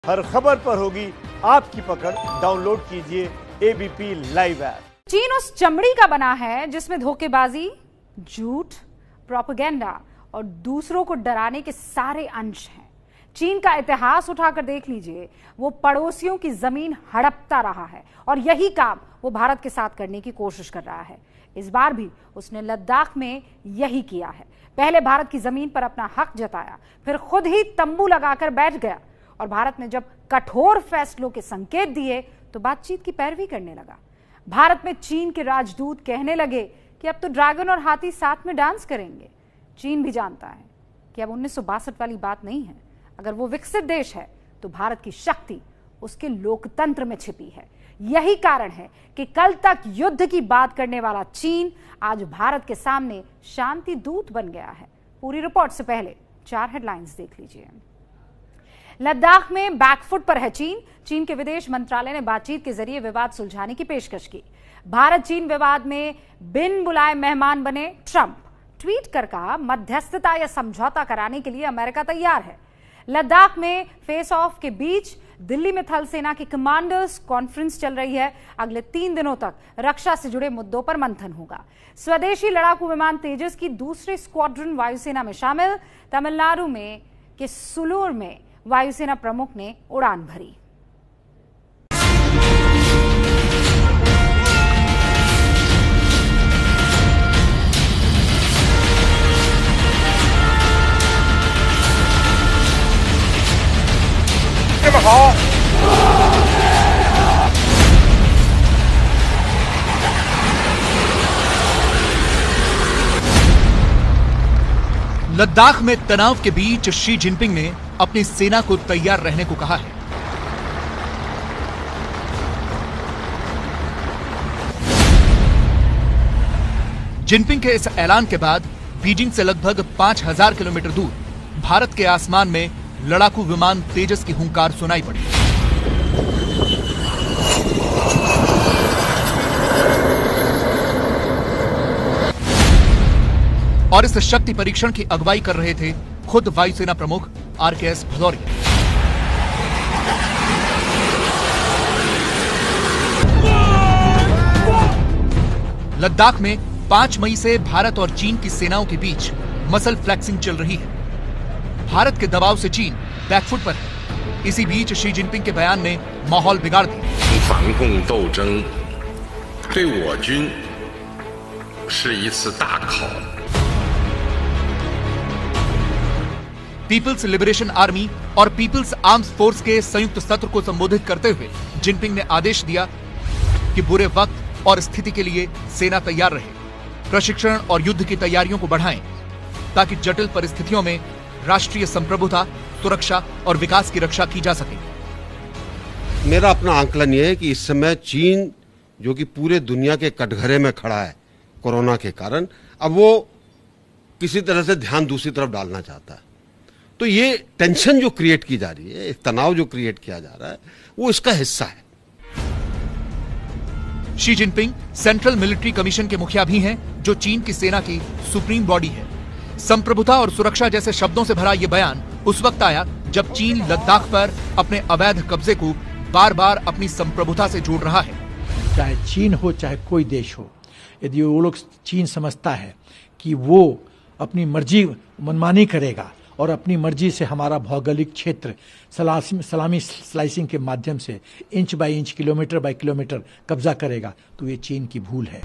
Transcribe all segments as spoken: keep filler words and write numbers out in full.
हर खबर पर होगी आपकी पकड़। डाउनलोड कीजिए एबीपी लाइव ऐप। चीन उस चमड़ी का बना है जिसमें धोखेबाजी, झूठ, प्रोपेगेंडा और दूसरों को डराने के सारे अंश हैं। चीन का इतिहास उठाकर देख लीजिए, वो पड़ोसियों की जमीन हड़पता रहा है और यही काम वो भारत के साथ करने की कोशिश कर रहा है। इस बार भी उसने लद्दाख में यही किया है। पहले भारत की जमीन पर अपना हक जताया, फिर खुद ही तंबू लगाकर बैठ गया और भारत ने जब कठोर फैसलों के संकेत दिए तो बातचीत की पैरवी करने लगा। भारत में चीन के राजदूत कहने लगे कि अब तो ड्रैगन और हाथी साथ में डांस करेंगे। चीन भी जानता है कि अब उन्नीस सौ बासठ वाली बात नहीं है। अगर वो विकसित देश है तो भारत की शक्ति उसके लोकतंत्र में छिपी है। यही कारण है कि कल तक युद्ध की बात करने वाला चीन आज भारत के सामने शांति दूत बन गया है। पूरी रिपोर्ट से पहले चार हेडलाइंस देख लीजिए। लद्दाख में बैकफुट पर है चीन। चीन के विदेश मंत्रालय ने बातचीत के जरिए विवाद सुलझाने की पेशकश की। भारत चीन विवाद में बिन बुलाए मेहमान बने ट्रंप। ट्वीट कर कहा, मध्यस्थता या समझौता कराने के लिए अमेरिका तैयार है। लद्दाख में फेस ऑफ के बीच दिल्ली में थल सेना की कमांडर्स कॉन्फ्रेंस चल रही है। अगले तीन दिनों तक रक्षा से जुड़े मुद्दों पर मंथन होगा। स्वदेशी लड़ाकू विमान तेजस की दूसरी स्क्वाड्रन वायुसेना में शामिल। तमिलनाडु में के सुलूर में वायुसेना प्रमुख ने उड़ान भरी। लद्दाख में तनाव के बीच शी जिनपिंग ने अपनी सेना को तैयार रहने को कहा है। जिनपिंग के इस ऐलान के बाद बीजिंग से लगभग पांच हजार किलोमीटर दूर भारत के आसमान में लड़ाकू विमान तेजस की हुंकार सुनाई पड़ी। और इस शक्ति परीक्षण की अगुवाई कर रहे थे खुद वायुसेना प्रमुख आर के एस भदौरिया। लद्दाख में पांच मई से भारत और चीन की सेनाओं के बीच मसल फ्लेक्सिंग चल रही है। भारत के दबाव से चीन बैकफुट पर है। इसी बीच शी जिनपिंग के बयान ने माहौल बिगाड़ दिया। पीपल्स लिबरेशन आर्मी और पीपल्स आर्म्स फोर्स के संयुक्त सत्र को संबोधित करते हुए जिनपिंग ने आदेश दिया कि बुरे वक्त और स्थिति के लिए सेना तैयार रहे, प्रशिक्षण और युद्ध की तैयारियों को बढ़ाएं ताकि जटिल परिस्थितियों में राष्ट्रीय संप्रभुता, सुरक्षा और विकास की रक्षा की जा सके। मेरा अपना आंकलन यह है कि इस समय चीन जो कि पूरे दुनिया के कटघरे में खड़ा है कोरोना के कारण, अब वो किसी तरह से ध्यान दूसरी तरफ डालना चाहता है। तो ये टेंशन जो क्रिएट की जा रही है, तनाव जो क्रिएट किया जा रहा है, वो इसका हिस्सा है। Xi Jinping central military commission के मुखिया भी हैं, जो चीन की सेना की सुप्रीम बॉडी है। संप्रभुता और सुरक्षा जैसे शब्दों से भरा यह बयान उस वक्त आया जब चीन लद्दाख पर अपने अवैध कब्जे को बार बार अपनी संप्रभुता से जोड़ रहा है। चाहे चीन हो चाहे कोई देश हो, यदि वो लोग चीन समझता है कि वो अपनी मर्जी मनमानी करेगा और अपनी मर्जी से हमारा भौगोलिक क्षेत्र सलामी स्लाइसिंग के माध्यम से inch by inch, kilometre by kilometre कब्जा करेगा, तो ये चीन की भूल है।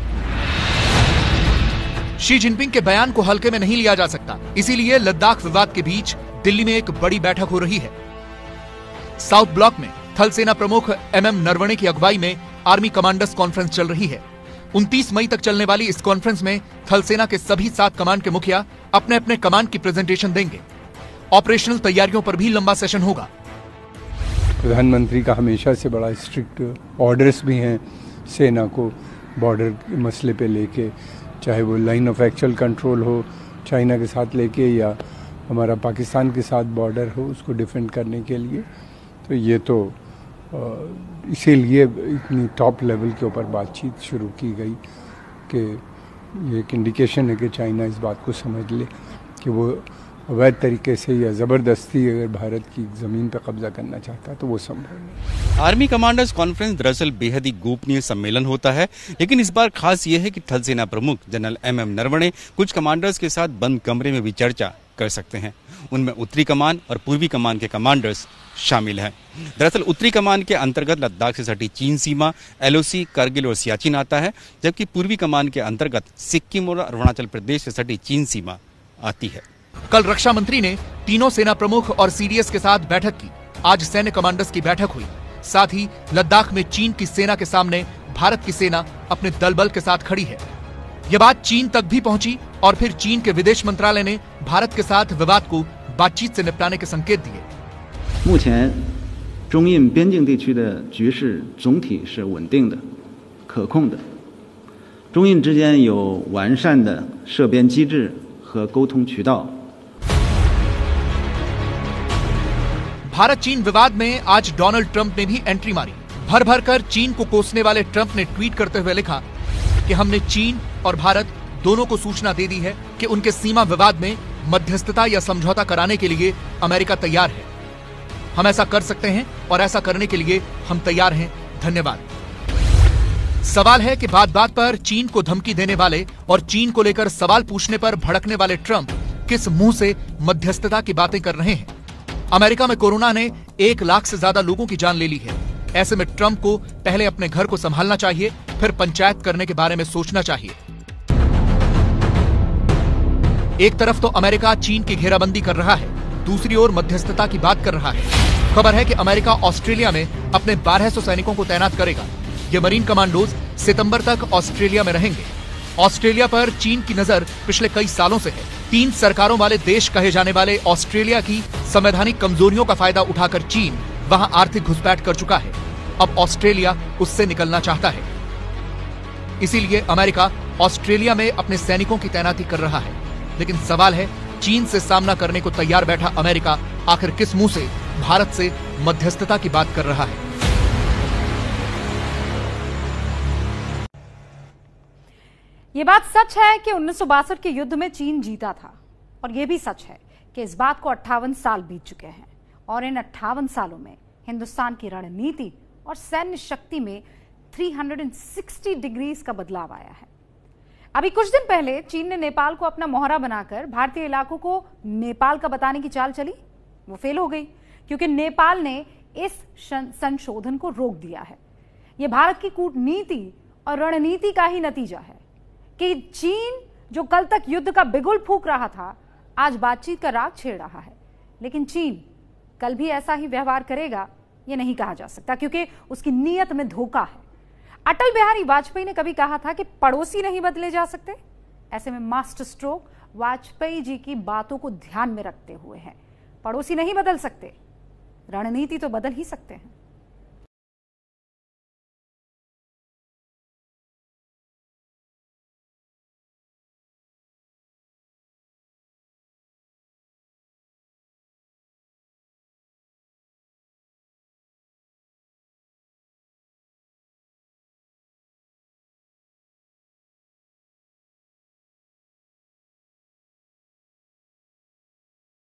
शी जिनपिंग के बयान को हल्के में नहीं लिया जा सकता, इसीलिए लद्दाख विवाद के बीच दिल्ली में एक बड़ी बैठक हो रही है। साउथ ब्लॉक में थल सेना प्रमुख एम एम नरवणे की अगुवाई में आर्मी कमांडर्स कॉन्फ्रेंस चल रही है। उनतीस मई तक चलने वाली इस कॉन्फ्रेंस में थल सेना के सभी सात कमांड के मुखिया अपने अपने कमांड की प्रेजेंटेशन देंगे। ऑपरेशनल तैयारियों पर भी लंबा सेशन होगा। प्रधानमंत्री का हमेशा से बड़ा स्ट्रिक्ट ऑर्डर्स भी हैं सेना को बॉर्डर के मसले पे लेके, चाहे वो लाइन ऑफ एक्चुअल कंट्रोल हो चाइना के साथ लेके या हमारा पाकिस्तान के साथ बॉर्डर हो उसको डिफेंड करने के लिए। तो ये तो इसीलिए इतनी टॉप लेवल के ऊपर बातचीत शुरू की गई कि ये एक इंडिकेशन है कि चाइना इस बात को समझ ले कि वो अवैध तरीके से या ज़बरदस्ती अगर भारत की ज़मीन पर कब्जा करना चाहता है तो वो संभव नहीं। आर्मी कमांडर्स कॉन्फ्रेंस दरअसल बेहद ही गोपनीय सम्मेलन होता है, लेकिन इस बार खास ये है कि थल सेना प्रमुख जनरल एम एम नरवणे कुछ कमांडर्स के साथ बंद कमरे में भी चर्चा कर सकते हैं। उनमें उत्तरी कमान और पूर्वी कमान के कमांडर्स शामिल हैं। दरअसल उत्तरी कमान के अंतर्गत लद्दाख से सटी चीन सीमा, एल ओ सी, करगिल और सियाचिन आता है, जबकि पूर्वी कमान के अंतर्गत सिक्किम और अरुणाचल प्रदेश से सटी चीन सीमा आती है। कल रक्षा मंत्री ने तीनों सेना प्रमुख और सी डी एस के साथ बैठक की। आज सैन्य कमांडर्स की बैठक हुई। साथ ही लद्दाख में चीन की सेना के सामने भारत की सेना अपने दल बल के साथ खड़ी है। यह बात चीन तक भी पहुंची और फिर चीन के विदेश मंत्रालय ने भारत के साथ विवाद को बातचीत से निपटाने के संकेत दिए। 目前中印边境地区的局势总体是稳定的、可控的。中印之间有完善的涉边机制和沟通渠道。 भारत चीन विवाद में आज डोनाल्ड ट्रंप ने भी एंट्री मारी। भर भर कर चीन को कोसने वाले ट्रंप ने ट्वीट करते हुए लिखा कि हमने चीन और भारत दोनों को सूचना दे दी है कि उनके सीमा विवाद में मध्यस्थता या समझौता कराने के लिए अमेरिका तैयार है। हम ऐसा कर सकते हैं और ऐसा करने के लिए हम तैयार हैं। धन्यवाद। सवाल है कि बात बात पर चीन को धमकी देने वाले और चीन को लेकर सवाल पूछने पर भड़कने वाले ट्रंप किस मुंह से मध्यस्थता की बातें कर रहे हैं। अमेरिका में कोरोना ने एक लाख से ज्यादा लोगों की जान ले ली है। ऐसे में ट्रंप को पहले अपने घर को संभालना चाहिए, फिर पंचायत करने के बारे में सोचना चाहिए। एक तरफ तो अमेरिका चीन की घेराबंदी कर रहा है, दूसरी ओर मध्यस्थता की बात कर रहा है। खबर है कि अमेरिका ऑस्ट्रेलिया में अपने बारह सौ सैनिकों को तैनात करेगा। ये मरीन कमांडोज सितंबर तक ऑस्ट्रेलिया में रहेंगे। ऑस्ट्रेलिया पर चीन की नजर पिछले कई सालों से है। तीन सरकारों वाले देश कहे जाने वाले ऑस्ट्रेलिया की संवैधानिक कमजोरियों का फायदा उठाकर चीन वहां आर्थिक घुसपैठ कर चुका है। अब ऑस्ट्रेलिया उससे निकलना चाहता है। इसीलिए अमेरिका ऑस्ट्रेलिया में अपने सैनिकों की तैनाती कर रहा है। लेकिन सवाल है, चीन से सामना करने को तैयार बैठा अमेरिका आखिर किस मुंह से भारत से मध्यस्थता की बात कर रहा है। ये बात सच है कि उन्नीस सौ बासठ के युद्ध में चीन जीता था, और यह भी सच है कि इस बात को अट्ठावन साल बीत चुके हैं और इन अट्ठावन सालों में हिंदुस्तान की रणनीति और सैन्य शक्ति में तीन सौ साठ डिग्रीज का बदलाव आया है। अभी कुछ दिन पहले चीन ने नेपाल को अपना मोहरा बनाकर भारतीय इलाकों को नेपाल का बताने की चाल चली। वो फेल हो गई क्योंकि नेपाल ने इस संशोधन को रोक दिया है। यह भारत की कूटनीति और रणनीति का ही नतीजा है कि चीन जो कल तक युद्ध का बिगुल फूंक रहा था, आज बातचीत का राग छेड़ रहा है। लेकिन चीन कल भी ऐसा ही व्यवहार करेगा यह नहीं कहा जा सकता, क्योंकि उसकी नीयत में धोखा है। अटल बिहारी वाजपेयी ने कभी कहा था कि पड़ोसी नहीं बदले जा सकते। ऐसे में मास्टर स्ट्रोक वाजपेयी जी की बातों को ध्यान में रखते हुए है। पड़ोसी नहीं बदल सकते, रणनीति तो बदल ही सकते हैं।